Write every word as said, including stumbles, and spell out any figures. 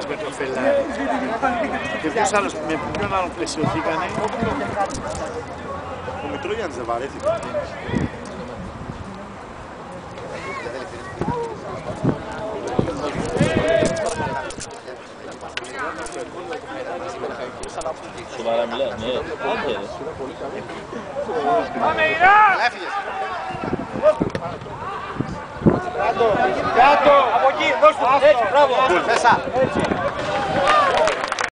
Καβιάς με τον Φελάρη. Και ποιος άλλος, με ποιον άλλον πλαισιωθήκανε. Ο Μητρόγιαννης δεν βαρέθηκε. Σοβαρά μιλάς, ναι. Άντε. Πάμε Ιρά! Έφυγες. Κάτω! Κάτω! Από εκεί! Δώσ' του! Έτσι! Μπράβο! Μέσα!